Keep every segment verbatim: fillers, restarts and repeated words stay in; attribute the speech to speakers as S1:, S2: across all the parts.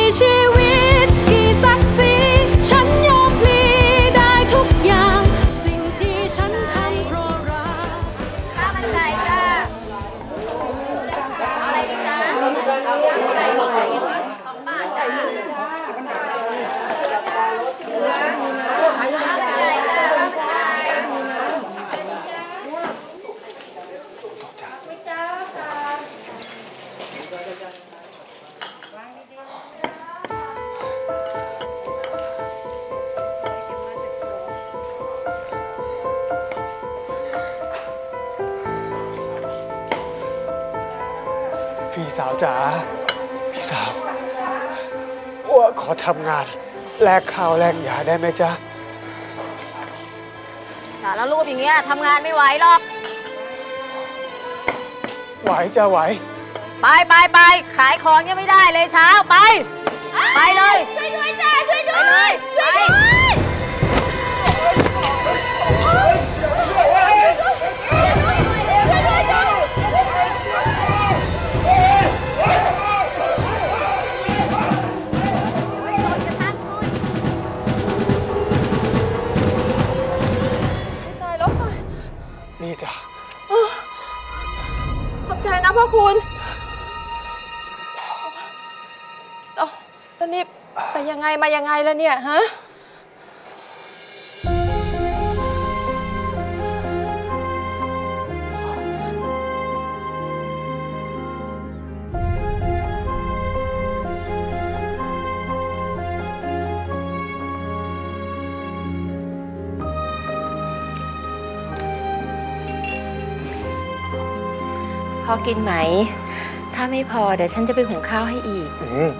S1: ชีวิตกี่ศักดิ์ศรีฉันยอมพลีได้ทุกอย่างสิ่งที่ฉันทำเพราะรักข้ามันใจจ้าอะไรดีจ้าใจของของป้าจ้า
S2: พี่สาวจ๋าพี่สาวอ้วขอทำงานแลกข้าวแลกยาได้ไหมจ๊ะ
S3: สารรูปอย่างเงี้ยทำงานไม่ไหวหรอก
S2: ไหวจะไหว
S3: ไปไปไปขายของยังไม่ได้เลยเช้าไปไปเลย
S1: ช่วยด้วยจ้าช่วยด้วย
S3: ช่วยด้วย
S2: นี่จ้ะ
S1: ขอบใจนะพ่อคุณอ๋อแล้วนี่ไปยังไงมายังไงแล้วเนี่ยฮะ
S3: พอกินไหมถ้าไม่พอเดี๋ยวฉันจะไปหุงข้าวให้อีก
S2: อืม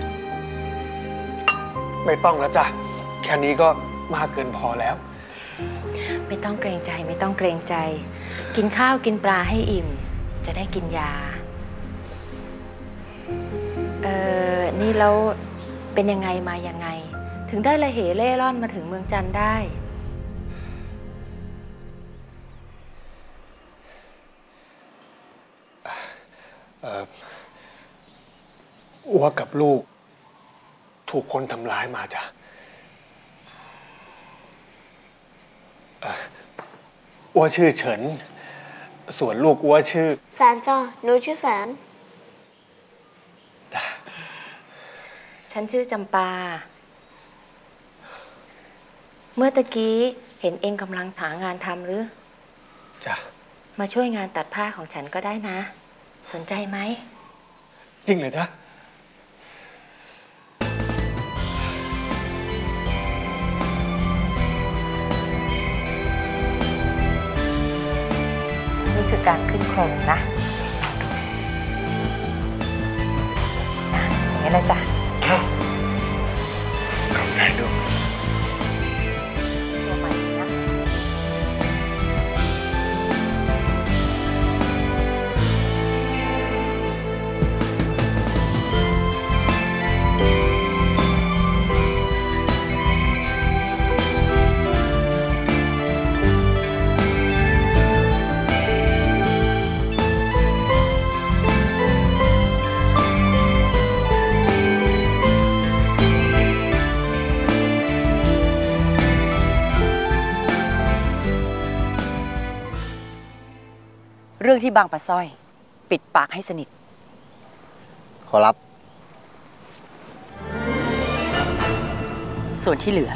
S2: ไม่ต้องแล้วจ้ะแค่นี้ก็มากเกินพอแล้ว
S3: ไม่ต้องเกรงใจไม่ต้องเกรงใจกินข้าวกินปลาให้อิ่มจะได้กินยาเออนี่แล้วเป็นยังไงมายังไงถึงได้ละเหเล่ร่อนมาถึงเมืองจันทร์ได้
S2: อ้วกับลูกถูกคนทำร้ายมาจ้ะอ้วชื่อเฉินส่วนลูกอ้วชื่อ
S4: แสนจ้ะหนูชื่อแสน
S2: จ้ะ
S3: ฉันชื่อจำปาเมื่อตะกี้เห็นเองกำลังหางานทำหรือ
S2: จ้ะ
S3: มาช่วยงานตัดผ้าของฉันก็ได้นะสนใจไหม
S2: จริงเหรอจ๊ะ
S3: นี่คือการขึ้นโครงนะอย่างนี้เลยจ้ะ
S2: ขอบใจด้วย
S3: ตัวใหม่นะ
S5: เรื่องที่บางปะสร้อยปิดปากให้สนิท
S2: ขอรับ
S5: ส่วนที่เหลือ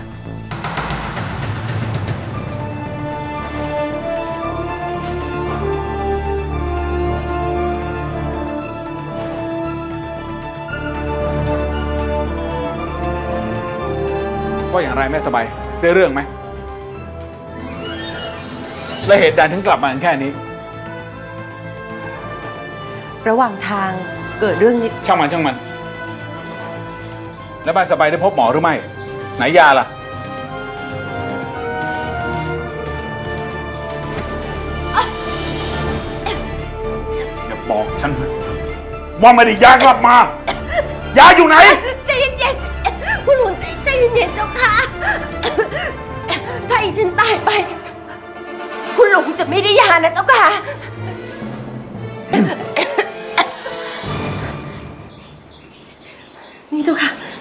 S6: ว่าอย่างไรแม่สบายได้เรื่องไหมและเหตุใดถึงกลับมาแค่นี้
S5: ระหว่างทางเกิดเรื่องนี้
S6: ช่างมันช่างมันแล้วบ้านสบายได้พบหมอหรือไม่ไหนยาล่ะอย่าบอกฉันว่าไม่ได้ยากลับมายาอยู่ไหน
S4: ใจเย็นๆคุณหลวงใจเย็นๆเจ้าค่ะถ้าอีฉันตายไปคุณหลวงจะไม่ได้ยานะเจ้าค่ะนี่เจ้าค่ะ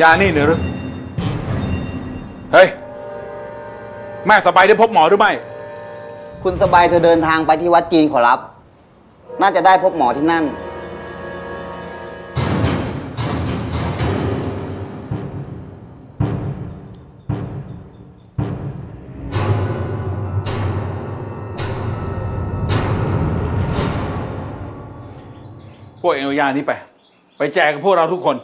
S6: ยานี่หรือเฮ้ยแม่สบายได้พบหมอหรือไม่
S7: คุณสบายเธอเดินทางไปที่วัดจีนขอรับน่าจะได้พบหมอที่นั่น
S6: พวกเอลยานี้ไปไปแจกกับพวกเราทุกคน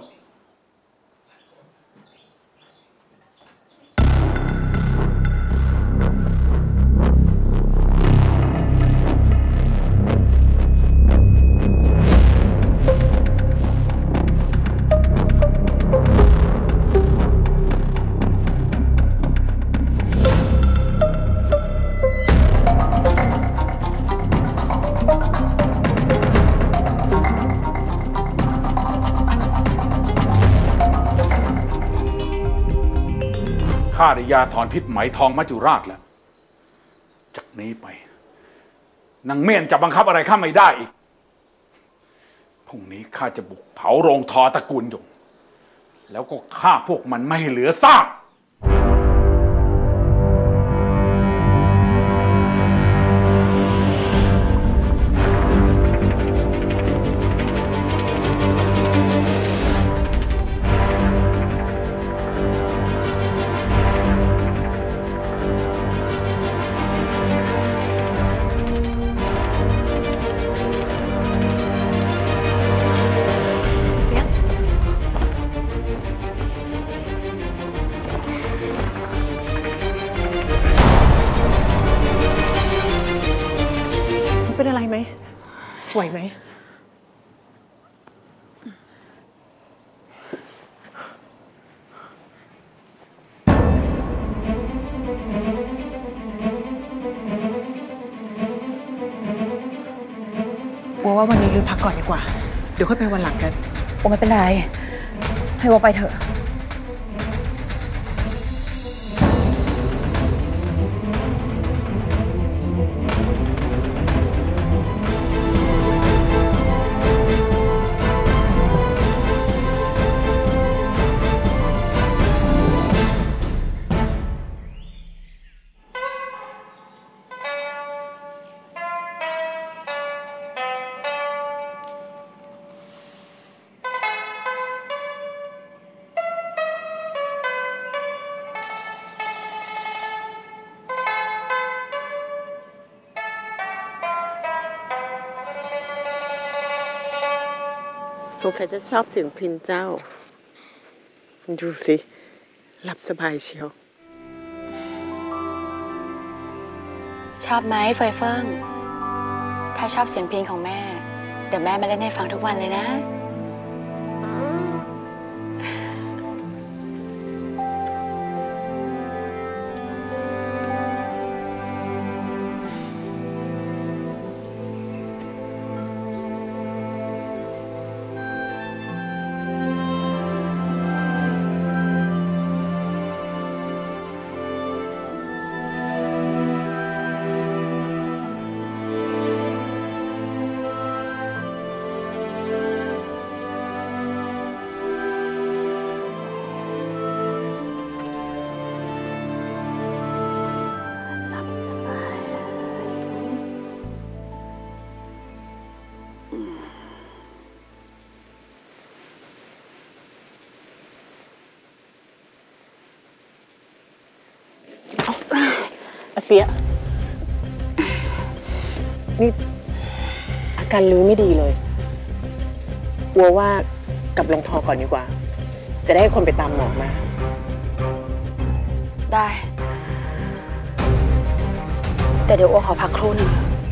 S6: ข้าได้ยาถอนพิษไหมทองมัจจุราชแล้วจากนี้ไปนางเมียนจะบังคับอะไรข้าไม่ได้อีกพรุ่งนี้ข้าจะบุกเผาโรงทอตระกูลหยงแล้วก็ฆ่าพวกมันไม่ให้เหลือซาก
S8: เป็นอะไรไหมไหวไหมวัวว่าวันนี้ลืมพักก่อนดีกว่าเดี๋ยวค่อยไปวันหลังกัน
S3: โอ้ไม่เป็นไรให้วัวไปเถอะ
S8: สงสัยจะชอบเสียงพรินเจ้าดูสิหลับสบายเชียว
S9: ชอบไหมเฟยเฟิงถ้าชอบเสียงเพลงของแม่เดี๋ยวแม่มาเล่นให้ฟังทุกวันเลยนะ
S8: อาเฟียนี่อาการลื้อไม่ดีเลยกลัวว่ากลับลงทอก่อนดีกว่าจะได้คนไปตามหมอมา
S9: ได้แต่เดี๋ยวอัวขอพักครู่หนึ่ง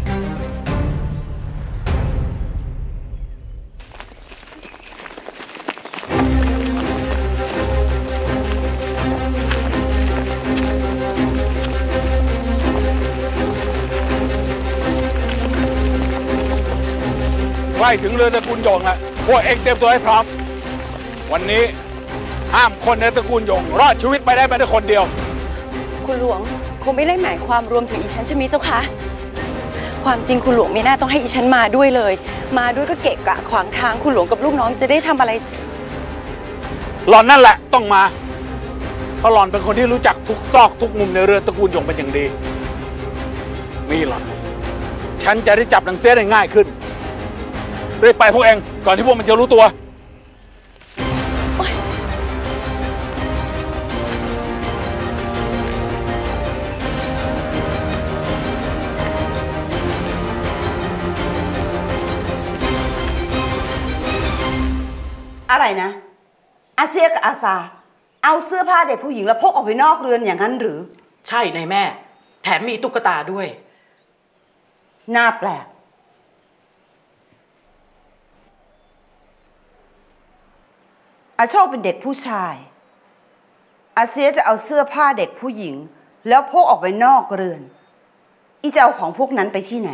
S6: ใกล้ถึงเรือตระกูลหยงแล้วพวกเองเตรียมตัวให้พร้อมวันนี้ห้ามคนในตระกูลหยงรอดชีวิตไปได้แม้แต่คนเดียว
S5: คุณหลวงคงไม่ได้หมายความรวมถึงอีฉันใช่ไหมเจ้าคะความจริงคุณหลวงไม่น่าต้องให้อีฉันมาด้วยเลยมาด้วยก็เกะกะขวางทางคุณหลวงกับลูกน้องจะได้ทำอะไร
S6: หล่อนนั่นแหละต้องมาเพราะหล่อนเป็นคนที่รู้จักทุกซอกทุกมุมในเรือตระกูลหยงเป็นอย่างดีมีหล่อนฉันจะได้จับนางเสียได้ง่ายขึ้นรีบไปพวกเองก่อนที่พวกมันจะรู้ตัว
S4: อะไรนะอาเซียกับอาซาเอาเสื้อผ้าเด็กผู้หญิงแล้วพกออกไปนอกเรือนอย่างนั้นหรือ
S10: ใช่นายแม่แถมมีตุ๊กตาด้วย
S4: น่าแปลกอาโชคเป็นเด็กผู้ชายอาเซียจะเอาเสื้อผ้าเด็กผู้หญิงแล้วพกออกไปนอกเรือนอีจะเอาของพวกนั้นไปที่ไหน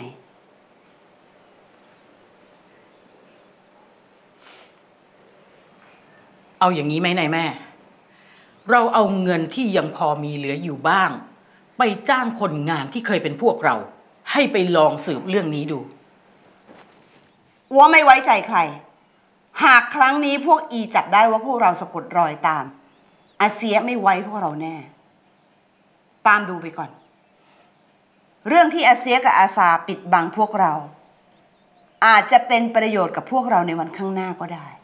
S10: เอาอย่างนี้ไหมนายแม่เราเอาเงินที่ยังพอมีเหลืออยู่บ้างไปจ้างคนงานที่เคยเป็นพวกเราให้ไปลองสืบเรื่องนี้ดู
S4: อัวไม่ไว้ใจใครหากครั้งนี้พวกอีจับได้ว่าพวกเราสะกดรอยตามอาเซียไม่ไว้พวกเราแน่ตามดูไปก่อนเรื่องที่อาเซียกับอาซาปิดบังพวกเราอาจจะเป็นประโยชน์กับพวกเราในวันข้างหน้าก็ได้